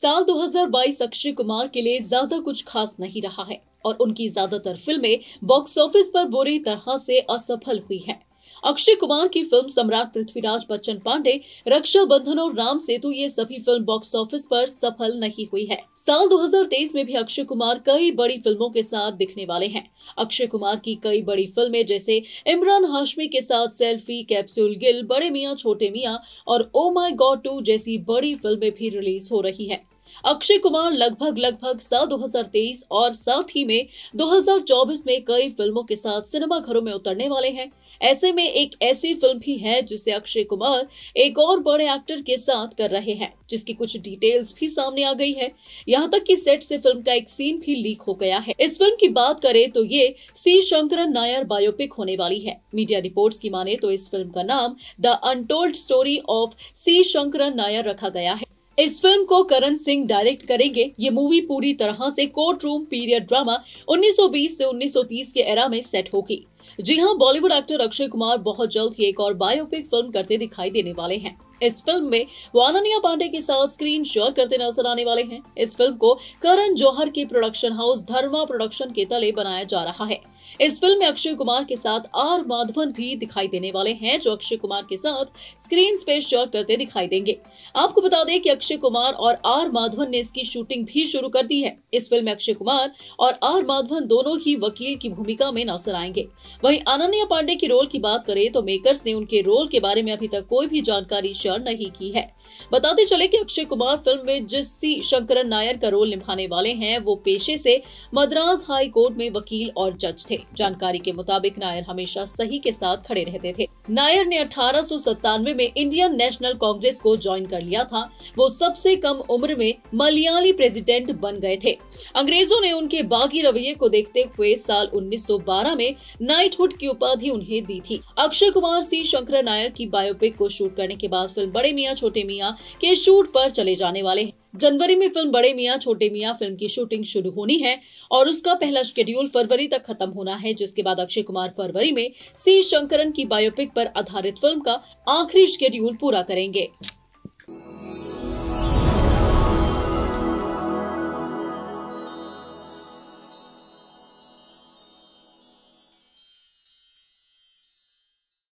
साल 2022 अक्षय कुमार के लिए ज्यादा कुछ खास नहीं रहा है और उनकी ज्यादातर फिल्में बॉक्स ऑफिस पर बुरी तरह से असफल हुई हैं। अक्षय कुमार की फिल्म सम्राट पृथ्वीराज बच्चन पांडे, रक्षाबंधन और राम सेतु ये सभी फिल्म बॉक्स ऑफिस पर सफल नहीं हुई है। साल 2023 में भी अक्षय कुमार कई बड़ी फिल्मों के साथ दिखने वाले हैं। अक्षय कुमार की कई बड़ी फिल्में जैसे इमरान हाशमी के साथ सेल्फी, कैप्सूल गिल, बड़े मियां छोटे मियां और ओ माय गॉड 2 जैसी बड़ी फिल्में भी रिलीज हो रही हैं। अक्षय कुमार लगभग साल 2023 और साथ ही में 2024 में कई फिल्मों के साथ सिनेमा घरों में उतरने वाले हैं। ऐसे में एक ऐसी फिल्म भी है जिसे अक्षय कुमार एक और बड़े एक्टर के साथ कर रहे हैं, जिसकी कुछ डिटेल्स भी सामने आ गई है। यहाँ तक कि सेट से फिल्म का एक सीन भी लीक हो गया है। इस फिल्म की बात करें तो ये सी शंकरन नायर बायोपिक होने वाली है। मीडिया रिपोर्ट्स की माने तो इस फिल्म का नाम the untold story of C Sankaran Nair रखा गया है। इस फिल्म को करण सिंह डायरेक्ट करेंगे। ये मूवी पूरी तरह से कोर्ट रूम पीरियड ड्रामा 1920 से 1930 के एरा में सेट होगी। जी हां, बॉलीवुड एक्टर अक्षय कुमार बहुत जल्द ही एक और बायोपिक फिल्म करते दिखाई देने वाले हैं। इस फिल्म में वो अनन्या पांडे के साथ स्क्रीन शेयर करते नजर आने वाले हैं। इस फिल्म को करण जौहर के प्रोडक्शन हाउस धर्मा प्रोडक्शन के तले बनाया जा रहा है। इस फिल्म में अक्षय कुमार के साथ आर माधवन भी दिखाई देने वाले हैं, जो अक्षय कुमार के साथ स्क्रीन स्पेस शेयर करते दिखाई देंगे। आपको बता दें कि अक्षय कुमार और आर माधवन ने इसकी शूटिंग भी शुरू कर दी है। इस फिल्म में अक्षय कुमार और आर माधवन दोनों ही वकील की भूमिका में नजर आएंगे। वहीं अनन्या पांडे के रोल की बात करें तो मेकर्स ने उनके रोल के बारे में अभी तक कोई भी जानकारी शेयर नहीं की है। बताते चले कि अक्षय कुमार फिल्म में जिस सी शंकरन नायर का रोल निभाने वाले हैं, वो पेशे से मद्रास हाई कोर्ट में वकील और जज थे। जानकारी के मुताबिक नायर हमेशा सही के साथ खड़े रहते थे। नायर ने 1897 में इंडियन नेशनल कांग्रेस को ज्वाइन कर लिया था। वो सबसे कम उम्र में मलयाली प्रेसिडेंट बन गए थे। अंग्रेजों ने उनके बागी रवैये को देखते हुए साल 1912 में नाइटहुड की उपाधि उन्हें दी थी। अक्षय कुमार सी शंकरन नायर की बायोपिक को शूट करने के बाद फिल्म बड़े मियां छोटे मियां के शूट पर चले जाने वाले हैं। जनवरी में फिल्म बड़े मियां छोटे मियां फिल्म की शूटिंग शुरू होनी है और उसका पहला शेड्यूल फरवरी तक खत्म होना है, जिसके बाद अक्षय कुमार फरवरी में सी शंकरन की बायोपिक पर आधारित फिल्म का आखिरी शेड्यूल पूरा करेंगे।